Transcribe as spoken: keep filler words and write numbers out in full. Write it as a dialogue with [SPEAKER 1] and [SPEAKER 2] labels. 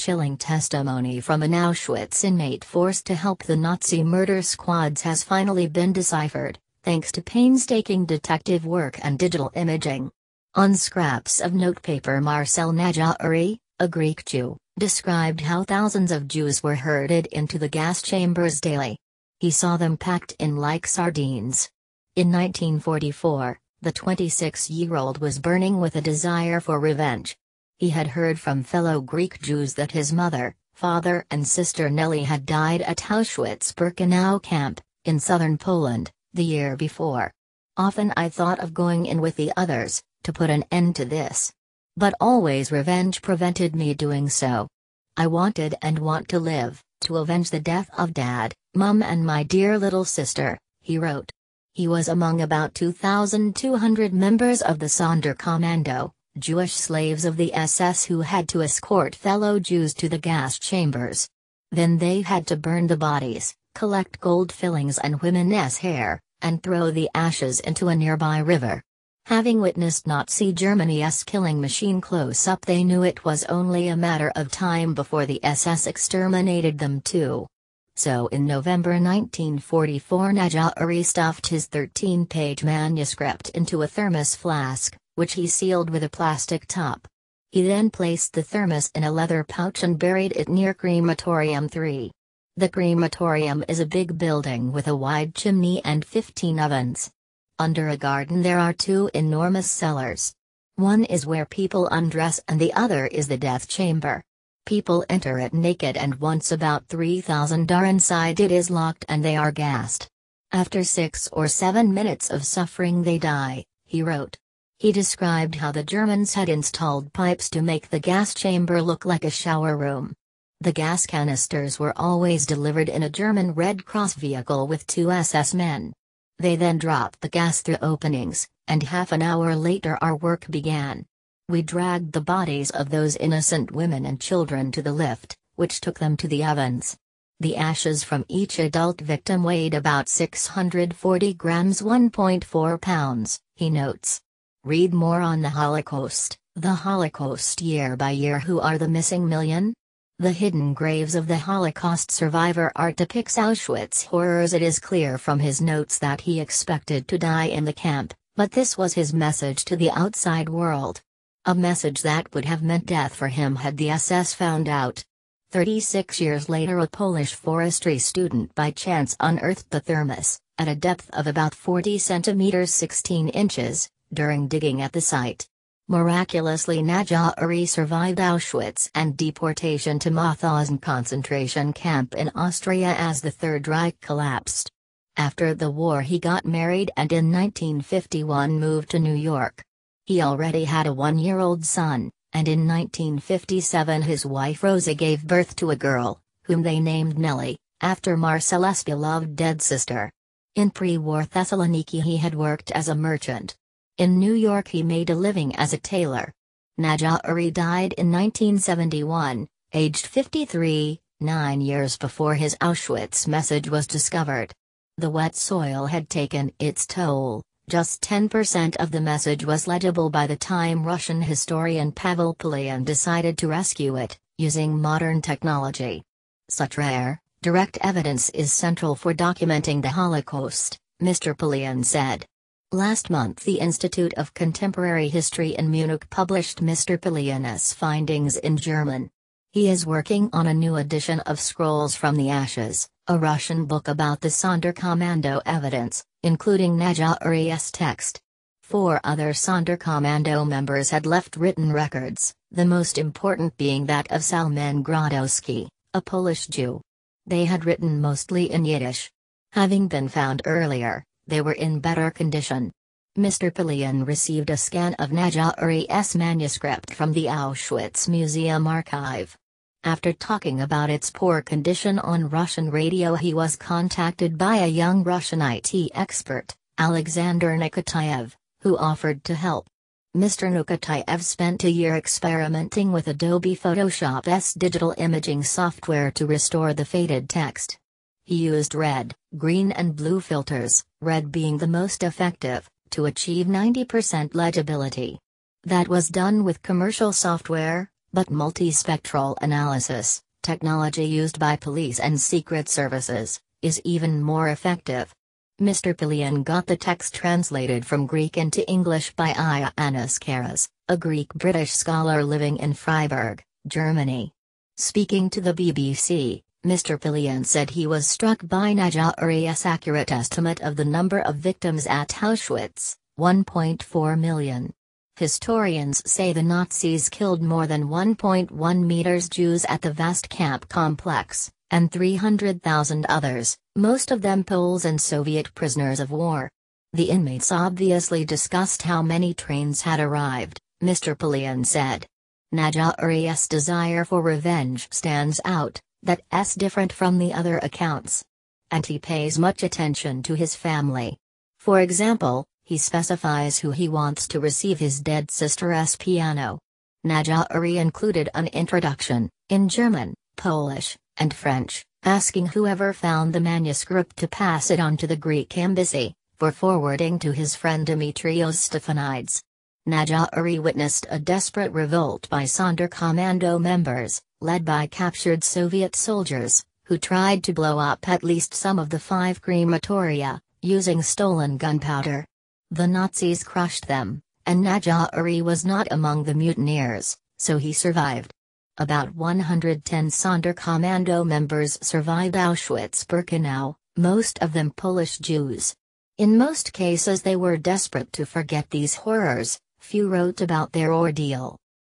[SPEAKER 1] chilling testimony from an Auschwitz inmate forced to help the Nazi murder squads has finally been deciphered, thanks to painstaking detective work and digital imaging. On scraps of notepaper, Marcel Najari, a Greek Jew, described how thousands of Jews were herded into the gas chambers daily. He saw them packed in like sardines. In nineteen forty-four, the twenty-six-year-old was burning with a desire for revenge. He had heard from fellow Greek Jews that his mother, father and sister Nelly had died at Auschwitz-Birkenau camp, in southern Poland, the year before. Often I thought of going in with the others, to put an end to this. But always revenge prevented me doing so. I wanted and want to live, to avenge the death of Dad, Mum and my dear little sister, he wrote. He was among about two thousand two hundred members of the Sonderkommando, Jewish slaves of the S S who had to escort fellow Jews to the gas chambers. Then they had to burn the bodies, collect gold fillings and women's hair, and throw the ashes into a nearby river. Having witnessed Nazi Germany's killing machine close up, they knew it was only a matter of time before the S S exterminated them too. So in November nineteen forty-four, Najari stuffed his thirteen-page manuscript into a thermos flask, which he sealed with a plastic top. He then placed the thermos in a leather pouch and buried it near Crematorium three. The crematorium is a big building with a wide chimney and fifteen ovens. Under a garden there are two enormous cellars. One is where people undress and the other is the death chamber. People enter it naked, and once about three thousand are inside, it is locked and they are gassed. After six or seven minutes of suffering they die, he wrote. He described how the Germans had installed pipes to make the gas chamber look like a shower room. The gas canisters were always delivered in a German Red Cross vehicle with two S S men. They then dropped the gas through openings, and half an hour later our work began. We dragged the bodies of those innocent women and children to the lift, which took them to the ovens. The ashes from each adult victim weighed about six hundred forty grams, one point four pounds, he notes. Read more on the Holocaust, the Holocaust year by year. Who are the missing million? The hidden graves of the Holocaust survivor art depicts Auschwitz horrors. It is clear from his notes that he expected to die in the camp, but this was his message to the outside world. A message that would have meant death for him had the S S found out. thirty-six years later, a Polish forestry student by chance unearthed the thermos, at a depth of about forty centimeters sixteen inches, during digging at the site. Miraculously, Najari survived Auschwitz and deportation to Mauthausen concentration camp in Austria as the Third Reich collapsed. After the war he got married and in nineteen fifty-one moved to New York. He already had a one-year-old son, and in nineteen fifty-seven his wife Rosa gave birth to a girl, whom they named Nelly, after Marcel's beloved dead sister. In pre-war Thessaloniki he had worked as a merchant. In New York he made a living as a tailor. Najari died in nineteen seventy-one, aged fifty-three, nine years before his Auschwitz message was discovered. The wet soil had taken its toll. Just ten percent of the message was legible by the time Russian historian Pavel Pilian decided to rescue it, using modern technology. Such rare, direct evidence is central for documenting the Holocaust, Mister Pilian said. Last month the Institute of Contemporary History in Munich published Mister Pilian's findings in German. He is working on a new edition of Scrolls from the Ashes, a Russian book about the Sonderkommando evidence, including Najari's text. Four other Sonderkommando members had left written records, the most important being that of Salmen Grodowski, a Polish Jew. They had written mostly in Yiddish. Having been found earlier, they were in better condition. Mister Pilian received a scan of Najari's manuscript from the Auschwitz Museum archive. After talking about its poor condition on Russian radio, he was contacted by a young Russian I T expert, Alexander Nukateyev, who offered to help. Mister Nukateyev spent a year experimenting with Adobe Photoshop's digital imaging software to restore the faded text. He used red, green and blue filters, red being the most effective, to achieve ninety percent legibility. That was done with commercial software, But multispectral analysis, technology used by police and secret services, is even more effective. Mister Pilian got the text translated from Greek into English by Ioannis Karas, a Greek-British scholar living in Freiburg, Germany. Speaking to the B B C, Mister Pilian said he was struck by Najari's accurate estimate of the number of victims at Auschwitz, one point four million. Historians say the Nazis killed more than one point one million Jews at the vast camp complex, and three hundred thousand others, most of them Poles and Soviet prisoners of war. The inmates obviously discussed how many trains had arrived, Mister Pilian said. Najari's desire for revenge stands out, that's different from the other accounts. And he pays much attention to his family. For example, he specifies who he wants to receive his dead sister's piano. Najari included an introduction, in German, Polish, and French, asking whoever found the manuscript to pass it on to the Greek embassy, for forwarding to his friend Dimitrios Stefanides. Najari witnessed a desperate revolt by Sonderkommando members, led by captured Soviet soldiers, who tried to blow up at least some of the five crematoria, using stolen gunpowder. The Nazis crushed them, and Najari was not among the mutineers, so he survived. About one hundred ten Sonderkommando members survived Auschwitz-Birkenau, most of them Polish Jews. In most cases they were desperate to forget these horrors, few wrote about their ordeal.